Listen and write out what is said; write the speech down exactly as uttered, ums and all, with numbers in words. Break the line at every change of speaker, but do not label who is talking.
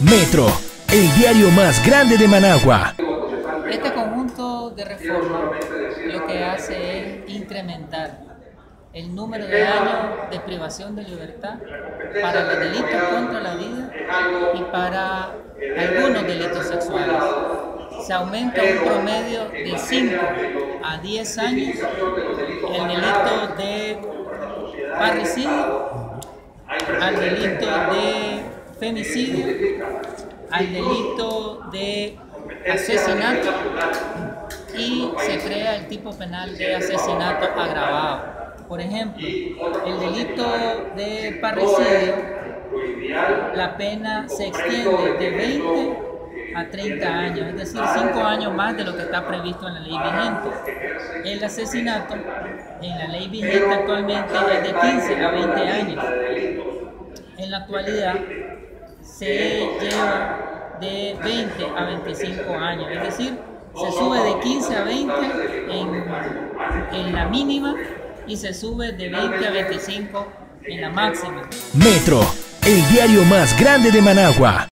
Metro, el diario más grande de Managua.
Este conjunto de reformas lo que hace es incrementar el número de años de privación de libertad para los delitos contra la vida y para algunos delitos sexuales. Se aumenta un promedio de cinco a diez años el delito de parricidio, al delito de femicidio, al delito de asesinato y se crea el tipo penal de asesinato agravado. Por ejemplo, el delito de parricidio, la pena se extiende de veinte a treinta años, es decir, cinco años más de lo que está previsto en la ley vigente. El asesinato, en la ley vigente actualmente, es de quince a veinte años. En la actualidad, se lleva de veinte a veinticinco años, es decir, se sube de quince a veinte en, en la mínima y se sube de veinte a veinticinco en la máxima.
Metro, el diario más grande de Managua.